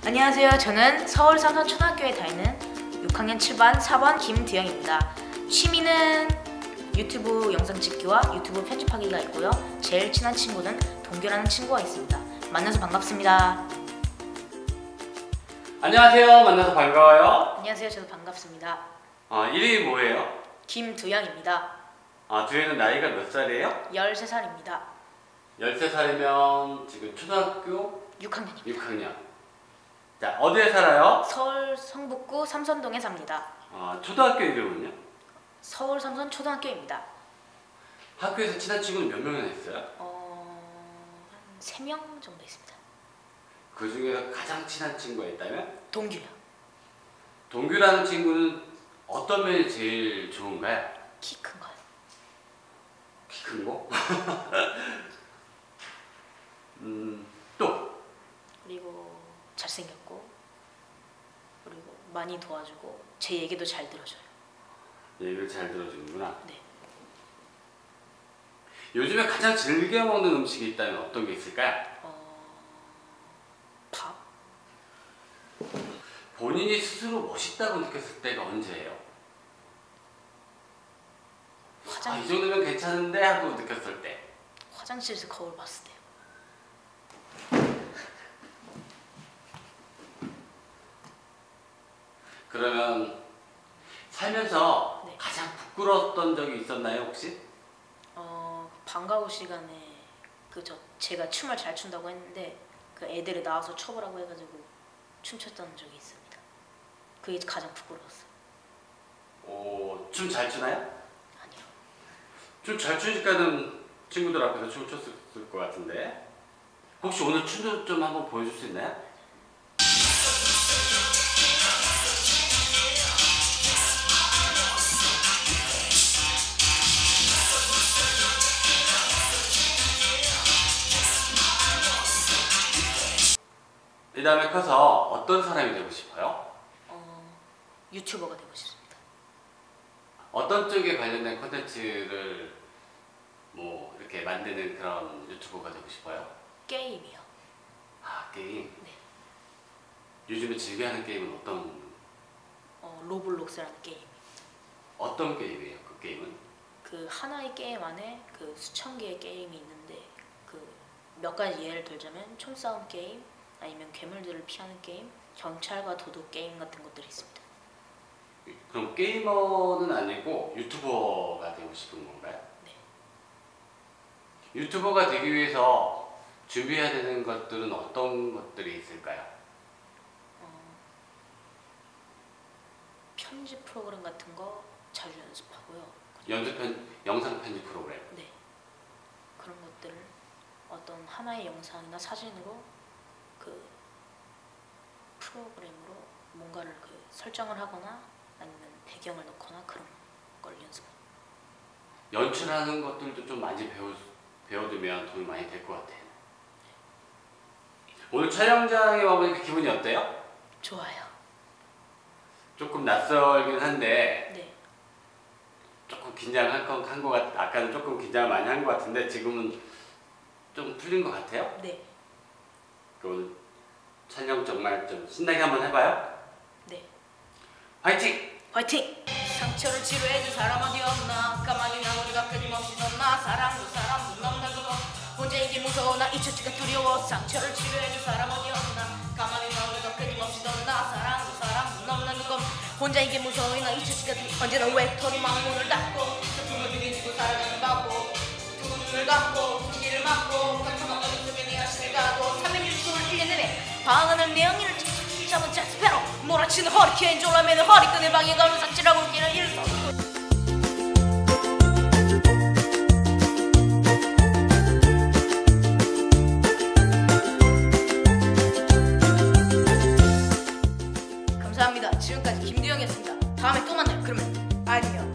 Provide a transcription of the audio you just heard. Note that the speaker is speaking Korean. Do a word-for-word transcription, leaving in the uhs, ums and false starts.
안녕하세요. 저는 서울 삼성초등학교에 다니는 육 학년 칠 반 사 번 김두영입니다. 취미는 유튜브 영상 찍기와 유튜브 편집하기가 있고요. 제일 친한 친구는 동규라는 친구가 있습니다. 만나서 반갑습니다. 안녕하세요. 만나서 반가워요. 안녕하세요. 저도 반갑습니다. 아, 이름이 뭐예요? 김두영입니다. 아, 두혜는 나이가 몇 살이에요? 열세 살입니다. 열세 살이면 지금 초등학교 육 학년입니다. 육 학년. 자, 어디에 살아요? 서울 성북구 삼선동에 삽니다. 아, 초등학교 이름은요? 서울 삼선 초등학교입니다. 학교에서 친한 친구는 몇 명이나 있어요? 어... 한 세 명 정도 있습니다. 그 중에서 가장 친한 친구가 있다면? 동규요. 동규라는 친구는 어떤 면이 제일 좋은가요? 키 큰 거요. 키 큰 거? 음, 또? 그리고 잘생겼고, 그리고 많이 도와주고 제 얘기도 잘 들어줘요. 얘기를 잘 들어주는구나. 네. 요즘에 가장 즐겨 먹는 음식이 있다면 어떤 게 있을까요? 어... 밥? 본인이 스스로 멋있다고 느꼈을 때가 언제예요? 화장... 아, 이 정도면 괜찮은데 하고 느꼈을 때. 화장실에서 거울 봤을 때요. 그러면 살면서 네. 가장 부끄러웠던 적이 있었나요, 혹시? 어... 방과 후 시간에 그 저 제가 춤을 잘 춘다고 했는데 그 애들이 나와서 춰보라고 해가지고 춤췄던 적이 있습니다. 그게 가장 부끄러웠어요. 오, 춤 잘 추나요? 아니요. 춤 잘 추니까는 친구들 앞에서 춤을 췄을 것 같은데. 혹시 오늘 춤도 좀 한번 보여줄 수 있나요? 이 다음에 커서 어떤 사람이 되고 싶어요? 어... 유튜버가 되고 싶습니다. 어떤 쪽에 관련된 콘텐츠를 뭐 이렇게 만드는 그런 유튜버가 되고 싶어요? 게임이요. 아, 게임? 네. 요즘에 즐겨하는 게임은 어떤 어... 로블록스라는 게임. 어떤 게임이에요? 그 게임은? 그 하나의 게임 안에 그 수천 개의 게임이 있는데 그 몇 가지 예를 들자면 총싸움 게임, 아니면 괴물들을 피하는 게임, 경찰과 도둑 게임 같은 것들이 있습니다. 그럼 게이머는 아니고 유튜버가 되고 싶은 건가요? 네. 유튜버가 되기 위해서 준비해야 되는 것들은 어떤 것들이 있을까요? 어, 편집 프로그램 같은 거 자주 연습하고요. 연습 편, 영상 편집 프로그램. 네. 그런 것들을 어떤 하나의 영상이나 사진으로 그 프로그램으로 뭔가를 그 설정을 하거나 아니면 배경을 넣거나 그런 걸 연습해요. 연출하는 것들도 좀 많이 배우, 배워두면 도움이 많이 될 것 같아요. 오늘 촬영장에 와보니까 기분이 어때요? 좋아요. 조금 낯설긴 한데 네. 조금 긴장한 것, 한것 같, 아까는 조금 긴장을 많이 한 것 같은데 지금은 좀 풀린 것 같아요? 네. 오늘 촬영 정말 좀 신나게 한번 해봐요. 네. 화이팅! 화이팅! 상처를 치료해줄 사람 어디 없나, 가만히 나 우리가 끊임없이 넌나 사랑도 사람도 넘는 그거 혼자 이기 무서워 나 잊혀지가 두려워. 상처를 치료해줄 사람 어디 없나, 가만히 나 우리가 끊임없이 넌나 사랑도 사람도 넘는 그거 혼자 이기 무서워 나 잊혀지가 두려워. 언제나 외톨이 마음 문을 닫고 슬픔을 누리지고 살아가는 바보, 두 눈을 감고 숨기를 막고 깜깜한 어둠 내가 실가도 삼백육십오 일 일 년 내내 방안을 내 영인을 잡은 제스페로 몰아치는 허리케인 졸라매는 허리끈을 방에 가면 삭질하고 웃기는 일성. 감사합니다. 지금까지 김두영이었습니다. 다음에 또 만나요. 그러면 안녕.